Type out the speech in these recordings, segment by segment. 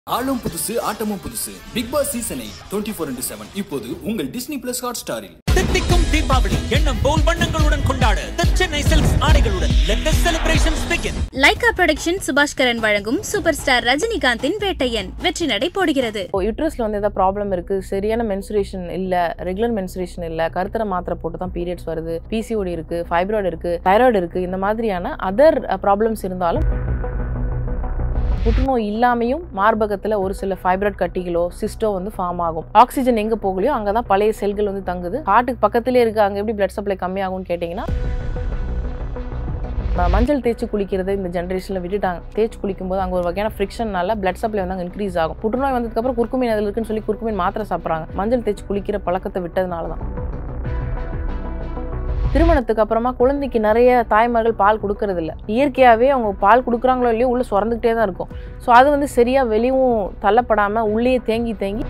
ஆளும் புதுசு ஆட்டமும் புதுசு பிக் பாஸ் சீசன் 24/7 இப்போது உங்கள் டிஸ்னி பிளஸ் ஹாட் ஸ்டாரில். தித்திக்கும் தீபாவளி எண்ணம் போல் வண்ணங்களுடன் கொண்டாட சென்னை சில்க்ஸ் ஆடைகளுடன் let the celebrations begin. Lyca production Subaskaran வழங்கும் சூப்பர் ஸ்டார் ரஜினிகாந்தின் வேட்டையன் வெற்றி நடை போடுகிறது. யூட்ரஸ்ல வந்து ஏதாவது ப்ராப்ளம் இருக்கு, சரியான மென்சுரேஷன் இல்ல, ரெகுலர் மென்சுரேஷன் இல்ல, கருத்தர மாத்திரை போட்டு தான் பீரியட்ஸ் வருது, பிசிஓடி இருக்கு, ஃபைப்ராய்டு இருக்கு, தைராய்டு இருக்கு, இந்த மாதிரியான அதர் ப்ராப்ளம்ஸ் இருந்தாலும் புற்றுநோய் இல்லாமையும் மார்பகத்துல ஒரு சில ஃபைப்ராய்ட் கட்டிகளோ சிஸ்டோ வந்து ஃபார்ம் ஆகும். ஆக்சிஜன் எங்க போகலையோ அங்கதான் பழைய செல்கள் வந்து தங்குது. ஹார்ட்டுக்கு பக்கத்திலே இருக்கு, அங்க எப்படி பிளட் சப்ளை கம்மியாகும்னு கேட்டீங்கன்னா, மஞ்சள் தேய்ச்சி குளிக்கிறத இந்த ஜென்ரேஷன்ல விட்டுட்டாங்க. தேய்ச்சி குளிக்கும் போது அங்க ஒரு வகையான ஃப்ரிக்ஷனால பிளட் சப்ளை வந்து அங்க இன்க்ரீஸ் ஆகும். புற்றுநோய் வந்ததுக்கு அப்புறம் குர்குமின் அதில் இருக்குன்னு சொல்லி குர்குமின் மாத்திரை சாப்பிட்றாங்க. மஞ்சள் தேய்ச்சி குளிக்கிற பழக்கத்தை விட்டதுனாலதான். திருமணத்துக்கு அப்புறமா குழந்தைக்கு நிறைய தாய்மார்கள் பால் கொடுக்கறது இல்லை. இயற்கையாகவே அவங்க பால் கொடுக்குறாங்களோ இல்லையோ உள்ள சுரந்துக்கிட்டே தான் இருக்கும். ஸோ அது வந்து சரியா வெளியும் தள்ளப்படாமல் உள்ளே தேங்கி தேங்கி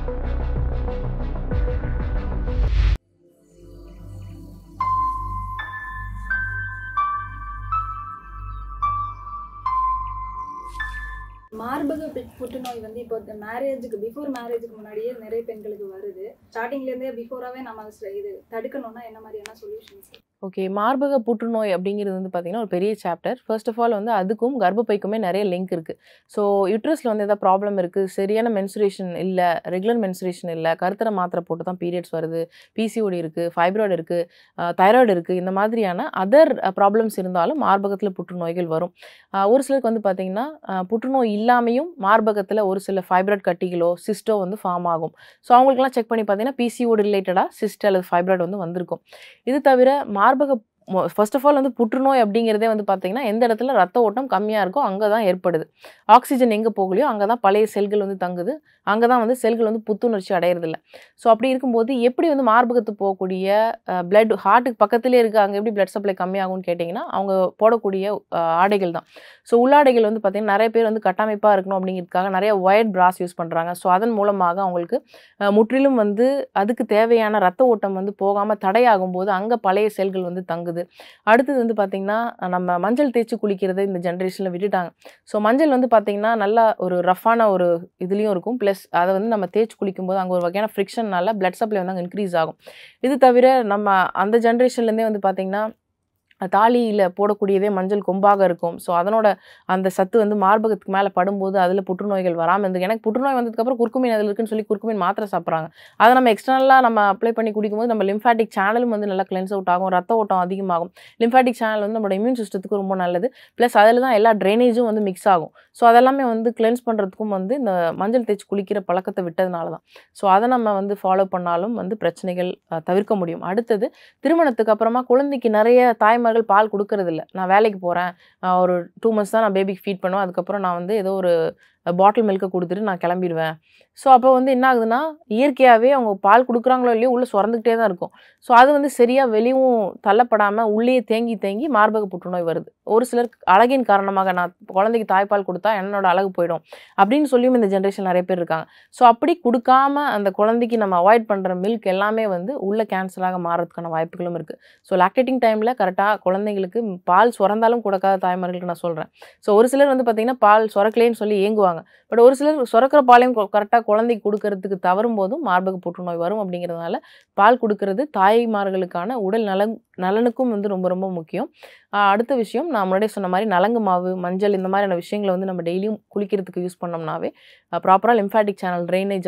மார்பக புற்றுநோய் வந்து இப்போ பிஃபோர் மேரேஜுக்கு முன்னாடியே நிறைய பெண்களுக்கு வருது. ஸ்டார்டிங்லேருந்தே பிஃபோராகவே நம்ம இது தடுக்கணும்னா என்ன மாதிரியான சொல்யூஷன்ஸ்? ஓகே, மார்பக புற்றுநோய் அப்படிங்கிறது வந்து பார்த்தீங்கன்னா ஒரு பெரிய சாப்டர். ஃபர்ஸ்ட் ஆஃப் ஆல் வந்து அதுக்கும் கர்ப்பப்பைக்குமே நிறைய லிங்க் இருக்குது. ஸோ யூட்ரஸில் வந்து ஏதாவது ப்ராப்ளம் இருக்குது, சரியான மென்சுரேஷன் இல்லை, ரெகுலர் மென்சுரேஷன் இல்லை, கருத்தர மாத்திரை போட்டு தான் பீரியட்ஸ் வருது, பிசிஓடி இருக்குது, ஃபைப்ராய்டு இருக்குது, தைராய்டு இருக்குது, இந்த மாதிரியான அதர் ப்ராப்ளம்ஸ் இருந்தாலும் மார்பகத்தில் புற்றுநோய்கள் வரும். ஒரு சிலருக்கு வந்து பார்த்திங்கன்னா புற்றுநோய் இல்லாமையும் மார்பகத்தில் ஒரு சில ஃபைப்ராய்ட் கட்டிகளோ சிஸ்டோ வந்து ஃபார்ம் ஆகும். ஸோ அவங்களுக்குலாம் செக் பண்ணி பார்த்தீங்கன்னா பிசிஓடி ரிலேட்டடாக சிஸ்ட் அல்லது ஃபைப்ராய்டு வந்து வந்திருக்கும். இது தவிர மார்பக ஃபர்ஸ்ட் ஆஃப் ஆல் வந்து புற்றுநோய் அப்படிங்கிறதே வந்து பார்த்தீங்கன்னா எந்த இடத்துல ரத்த ஓட்டம் கம்மியாக இருக்கோ அங்கே தான் ஏற்படுது. ஆக்சிஜன் எங்கே போகலையோ அங்கே தான் பழைய செல்கள் வந்து தங்குது, அங்கே தான் வந்து செல்கள் வந்து புத்துணர்ச்சி அடையிறதில்ல. ஸோ அப்படி இருக்கும்போது எப்படி வந்து மார்பகத்து போகக்கூடிய பிளட் ஹார்ட்டுக்கு பக்கத்திலே இருக்குது, அங்கே எப்படி பிளட் சப்ளை கம்மியாகும்னு கேட்டிங்கன்னா அவங்க போடக்கூடிய ஆடைகள் தான். ஸோ உள்ளாடைகள் வந்து பார்த்திங்கன்னா நிறைய பேர் வந்து கட்டமைப்பாக இருக்கணும் அப்படிங்கிறதுக்காக நிறைய ஒயர்ட் பிராஸ் யூஸ் பண்ணுறாங்க. ஸோ அதன் மூலமாக அவங்களுக்கு முற்றிலும் வந்து அதுக்கு தேவையான ரத்த ஓட்டம் வந்து போகாமல் தடையாகும் போது அங்கே பழைய செல்கள் வந்து தங்குது. அடுத்தது வந்து பார்த்திங்கன்னா நம்ம மஞ்சள் தேய்ச்சி குளிக்கிறத இந்த ஜென்ரேஷனில் விட்டுட்டாங்க. ஸோ மஞ்சள் வந்து பார்த்திங்கன்னா நல்லா ஒரு ரஃப்பான ஒரு இதுலேயும் இருக்கும், ப்ளஸ் அதை வந்து நம்ம தேய்ச்சி குளிக்கும்போது அங்கே ஒரு வகையான ஃப்ரிக்ஷனால பிளட் சப்ளை வந்து அங்கே இன்க்ரீஸ் ஆகும். இது தவிர நம்ம அந்த ஜென்ரேஷன்லேருந்தே வந்து பார்த்திங்கன்னா தாலியில் போடக்கூடியதே மஞ்சள் கொம்பாக இருக்கும். ஸோ அதனோட அந்த சத்து வந்து மார்பகத்துக்கு மேலே படும்போது அதில் புற்றுநோய்கள் வராமல் இருந்து, எனக்கு புற்றுநோய் வந்ததுக்கப்புறம் குர்குமின் அதில் இருக்குன்னு சொல்லி குர்குமின் மாத்திரை சாப்பிட்றாங்க. அதை நம்ம எக்ஸ்டர்னலாக நம்ம அப்ளை பண்ணி குடிக்கும்போது நம்ம லிம்ஃபாட்டிக் சேனலும் வந்து நல்லா கிளென்ஸ் அவுட் ஆகும், ரத்த ஓட்டம் அதிகமாகும். லிம்ஃபாட்டிக் சேனல் வந்து நம்மளோட இம்யூன் சிஸ்டத்துக்கு ரொம்ப நல்லது. ப்ளஸ் அதில் தான் எல்லா ட்ரைனேஜும் வந்து மிக்ஸ் ஆகும். ஸோ அதெல்லாமே வந்து கிளென்ஸ் பண்ணுறதுக்கும் வந்து இந்த மஞ்சள் தேய்ச்சி குளிக்கிற பழக்கத்தை விட்டதுனால தான். ஸோ அதை நம்ம வந்து ஃபாலோ பண்ணாலும் வந்து பிரச்சனைகள் தவிர்க்க முடியும். அடுத்தது திருமணத்துக்கு அப்புறமா குழந்தைக்கு நிறைய தாய்மார்கள் பால் கொடுக்கறதில்ல. நான் வேலைக்கு போகிறேன், ஒரு 2 months தான் நான் பேபிக்கு ஃபீட் பண்ணுவேன், அதுக்கப்புறம் நான் வந்து ஏதோ ஒரு பாட்டில் மில்கை கொடுத்துட்டு நான் கிளம்பிடுவேன். ஸோ அப்போ வந்து என்ன ஆகுதுன்னா இயற்கையாகவே அவங்க பால் கொடுக்குறாங்களோ இல்லையோ உள்ளே சுரந்துக்கிட்டே தான் இருக்கும். ஸோ அது வந்து சரியாக வெளியும் தள்ளப்படாமல் உள்ளே தேங்கி தேங்கி மார்பக புற்றுநோய் வருது. ஒரு சிலருக்கு அழகின் காரணமாக நான் குழந்தைக்கு தாய்ப்பால் கொடுத்தா என்னோட அழகு போயிடும் அப்படின்னு சொல்லியும் இந்த ஜென்ரேஷன் நிறைய பேர் இருக்காங்க. ஸோ அப்படி கொடுக்காம அந்த குழந்தைக்கு நம்ம அவாய்ட் பண்ணுற மில்க் எல்லாமே வந்து உள்ள கேன்சராக மாறதுக்கான வாய்ப்புகளும் இருக்குது. ஸோ லாக்டேட்டிங் டைமில் கரெக்டாக குழந்தைங்களுக்கு பால் சுரந்தாலும் கொடுக்காத தாய்மார்களுக்கு நான் சொல்கிறேன். ஸோ ஒரு சிலர் வந்து பார்த்திங்கன்னா பால் சுரக்கலேன்னு சொல்லி ஏங்குவாங்க. பட் ஒரு சிலர் சுரக்கிற பாலையும் கரெக்டாக குழந்தைக்கு கொடுக்கறதுக்கு தவறும் போதும் மார்பக புற்றுநோய் வரும். அப்படிங்கிறதுனால பால் கொடுக்கறது தாய்மார்களுக்கான உடல் நலனுக்கும் வந்து ரொம்ப ரொம்ப முக்கியம். அடுத்த விஷயம், நான் முன்னாடியே சொன்ன மாதிரி நலங்கு மாவு, மஞ்சள், இந்த மாதிரியான விஷயங்களை வந்து நம்ம டெய்லியும் குளிக்கிறதுக்கு யூஸ் பண்ணோம்னாவே ப்ராப்பராக லிம்ஃபாட்டிக் சேனல் ட்ரைனேஜ்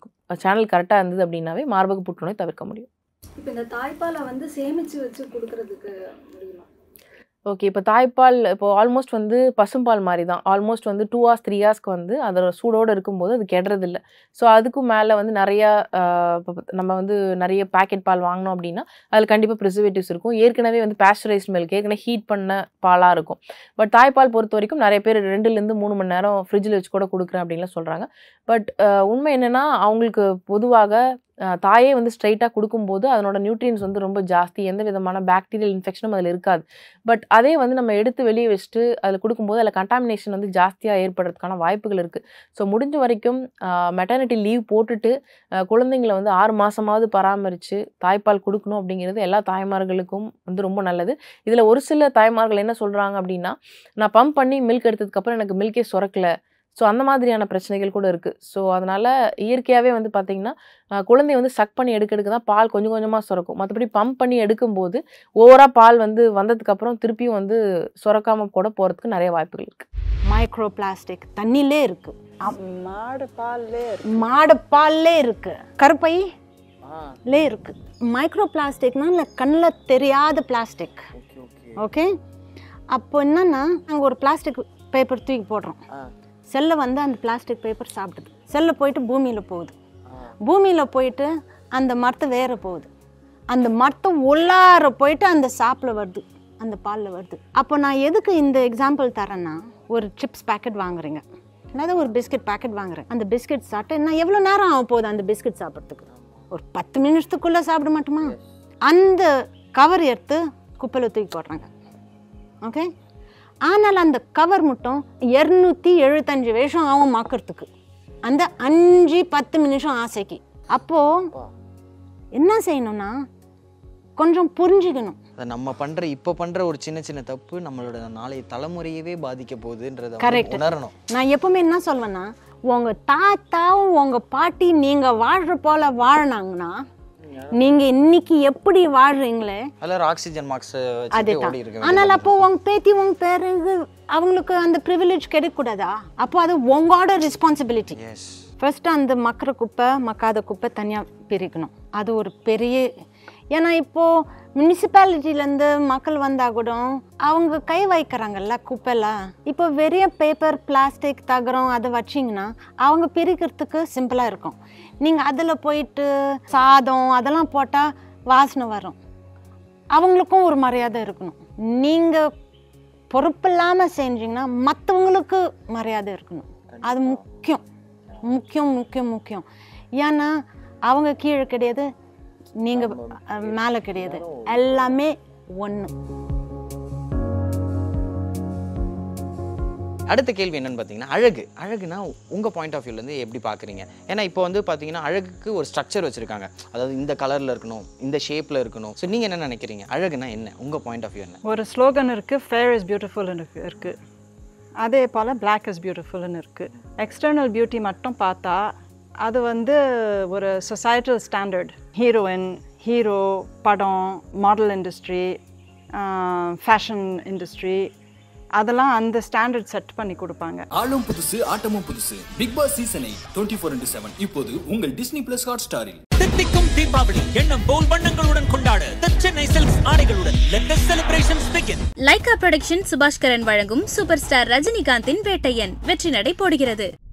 சேனல் கரெக்டாக இருந்தது அப்படின்னாவே மார்பக புற்றுநோய் தவிர்க்க முடியும். இப்போ இந்த தாய்ப்பாலை வந்து சேமித்து வச்சு கொடுக்கறதுக்கு முடியுமா? ஓகே, இப்போ தாய்ப்பால் இப்போ ஆல்மோஸ்ட் வந்து பசும்பால் மாதிரி தான். ஆல்மோஸ்ட் வந்து 2 hours 3 hours வந்து அதோட சூடோடு இருக்கும்போது அது கெடுறதில்ல. ஸோ அதுக்கும் மேலே வந்து நிறையா நம்ம வந்து நிறைய பேக்கெட் பால் வாங்கினோம் அப்படின்னா அதில் கண்டிப்பாக ப்ரிசர்வேட்டிவ்ஸ் இருக்கும். ஏற்கனவே வந்து பேஸ்டரைஸ்ட் மில்க், ஏற்கனவே ஹீட் பண்ண பாலாக இருக்கும். பட் தாய்ப்பால் பொறுத்த வரைக்கும் நிறைய பேர் 2 to 3 மணி நேரம் ஃப்ரிட்ஜில் வச்சு கூட கொடுக்குறேன் அப்படின்லாம் சொல்கிறாங்க. பட் உண்மை என்னென்னா அவங்களுக்கு பொதுவாக தாயே வந்து ஸ்ட்ரைட்டாக கொடுக்கும்போது அதனோட நியூட்ரியன்ஸ் வந்து ரொம்ப ஜாஸ்தி, எந்த விதமான பாக்டீரியல் இன்ஃபெக்ஷனும் அதில் இருக்காது. பட் அதே வந்து நம்ம எடுத்து வெளியே வச்சுட்டு அதில் கொடுக்கும்போது அதில் கண்டாமினேஷன் வந்து ஜாஸ்தியாக ஏற்படுறதுக்கான வாய்ப்புகள் இருக்குது. ஸோ முடிஞ்ச வரைக்கும் மெட்டர்னிட்டி லீவ் போட்டுட்டு குழந்தைங்களை வந்து 6 மாதமாவது பராமரித்து தாய்ப்பால் கொடுக்கணும் அப்படிங்கிறது எல்லா தாய்மார்களுக்கும் வந்து ரொம்ப நல்லது. இதில் ஒரு சில தாய்மார்கள் என்ன சொல்கிறாங்க அப்படின்னா, நான் பம்ப் பண்ணி மில்க் எடுத்ததுக்கப்புறம் எனக்கு மில்கே சுரக்கலை, ஸோ அந்த மாதிரியான பிரச்சனைகள் கூட இருக்குது. ஸோ அதனால் இயற்கையாகவே வந்து பார்த்திங்கன்னா குழந்தைய வந்து சக் பண்ணி எடுக்க தான் பால் கொஞ்சம் கொஞ்சமாக சுரக்கும். மற்றபடி பம்ப் பண்ணி எடுக்கும்போது ஓவராக பால் வந்து வந்ததுக்கப்புறம் திருப்பியும் வந்து சுரக்காமல் கூட போகிறதுக்கு நிறைய வாய்ப்புகள் இருக்குது. மைக்ரோ பிளாஸ்டிக் தண்ணிலே இருக்குது, மாடு பால்லே இருக்குது, கருப்பையிலே இருக்குது. மைக்ரோ பிளாஸ்டிக்னா இல்லை கண்ணில் தெரியாத பிளாஸ்டிக். ஓகே, அப்போ என்னன்னா நாங்கள் ஒரு பிளாஸ்டிக் பேப்பர் தூக்கி போடுறோம், செல்லை வந்து அந்த பிளாஸ்டிக் பேப்பர் சாப்பிடுது, செல்லை போயிட்டு பூமியில் போகுது, பூமியில் போயிட்டு அந்த மரத்தை வேற போகுது, அந்த மரத்தை உள்ளார போயிட்டு அந்த சாப்பில் வருது, அந்த பாலில் வருது. அப்போ நான் எதுக்கு இந்த எக்ஸாம்பிள் தரேன்னா, ஒரு சிப்ஸ் பேக்கெட் வாங்குறீங்க, அதாவது ஒரு பிஸ்கட் பேக்கெட் வாங்குறேன், அந்த பிஸ்கட் சாப்பிட்டு நான் எவ்வளோ நேரம் ஆக போகுது அந்த பிஸ்கட் சாப்பிட்றதுக்கு? ஒரு 10 நிமிஷத்துக்குள்ளே சாப்பிட மாட்டோமா? அந்த கவர் எடுத்து குப்பையில் தூக்கி போடுறாங்க. ஓகே, ஆனால் அந்த கவர் மட்டும் 275 வருஷம் ஆகும் மாக்கிறதுக்கு, அந்த 5-10 நிமிஷம் ஆசைக்கு. அப்போது என்ன செய்யணும்னா கொஞ்சம் புரிஞ்சுக்கணும். நம்ம பண்ற இப்போ பண்ற ஒரு சின்ன சின்ன தப்பு நம்மளோட நாளைய தலைமுறையவே பாதிக்க போகுதுன்றத உணரணும். நான் எப்பவுமே என்ன சொல்வேன்னா, உங்க தாத்தாவும் உங்க பாட்டி நீங்க வாழ்ற போல வாழ்னாங்கன்னா நீங்க இன்னைக்கு எப்படி வாழ்றீங்களே எல்லாரும் ஆக்சிஜன் மாஸ்க் வச்சு ஓடி இருக்காங்க. ஆனால் அப்போ உங்க பேத்தி உங்க பேருக்கு அவங்களுக்கு அந்த ப்ரிவிலேஜ் கிடைக்க கூடாதா? அப்போ அது உங்களோட ரெஸ்பான்சிபிலிட்டி. ஃபர்ஸ்ட் அந்த மக்கிற குப்பை மக்காத குப்பை தனியாக பிரிக்கணும். அது ஒரு பெரிய, ஏன்னா இப்போது முனிசிபாலிட்டிலேருந்து மக்கள் வந்தால் கூட அவங்க கை வைக்கிறாங்கல்ல குப்பைலாம். இப்போ வெறிய பேப்பர் பிளாஸ்டிக் தகரம் அதை வச்சிங்கன்னா அவங்க பிரிக்கிறதுக்கு சிம்பிளாக இருக்கும். நீங்கள் அதில் போயிட்டு சாதம் அதெல்லாம் போட்டால் வாசனை வரும், அவங்களுக்கும் ஒரு மரியாதை இருக்கணும். நீங்கள் பொறுப்பில்லாமல் செஞ்சிங்கன்னா மற்றவங்களுக்கு மரியாதை இருக்கணும். அது முக்கியம் முக்கியம் முக்கியம் முக்கியம். ஏன்னா அவங்க கீழே கிடையாது, நீங்கள் மேலே கிடையாது, எல்லாமே ஒன்று. அடுத்த கேள்வி என்னன்னு பார்த்தீங்கன்னா, அழகுனா உங்கள் பாயிண்ட் ஆஃப் வியூலேருந்து எப்படி பார்க்குறீங்க? ஏன்னா இப்போ வந்து பார்த்தீங்கன்னா அழகுக்கு ஒரு ஸ்ட்ரக்சர் வச்சுருக்காங்க, அதாவது இந்த கலரில் இருக்கணும், இந்த ஷேப்பில் இருக்கணும். ஸோ நீங்கள் என்ன நினைக்கிறீங்க? அழகுனா என்ன உங்கள் பாயிண்ட் ஆஃப் வியூ என்ன? ஒரு ஸ்லோகன் இருக்குது, ஃபேர் இஸ் பியூட்டிஃபுல்னு இருக்குது, அதே போல் பிளாக் இஸ் பியூட்டிஃபுல்னு இருக்குது. எக்ஸ்டர்னல் பியூட்டி மட்டும் பார்த்தா அது வந்து ஒரு சொசைட்டல் ஸ்டாண்டர்ட். ஹீரோயின், ஹீரோ, படம், மாடல் இண்டஸ்ட்ரி, ஃபேஷன் இண்டஸ்ட்ரி, அதெல்லாம் அந்த ஸ்டாண்டர்ட் செட் பண்ணி கொடுப்பாங்க. ஆளும் புதுசு ஆட்டமும் புதுசு பிக் பாஸ் சீசனை 24/7 இப்போது உங்கள் டிஸ்னி பிளஸ் ஹாட் ஸ்டாரில். தித்திக்கும் தீபாவளி எண்ணம் போல் வண்ணங்களுடன் கொண்டாட சென்னை சில்க்ஸ் ஆடைகளுடன் let the celebrations begin. Lyca production Subaskaran வழங்கும் சூப்பர் ஸ்டார் ரஜினிகாந்தின் வேட்டையன் வெற்றி நடை போடுகிறது.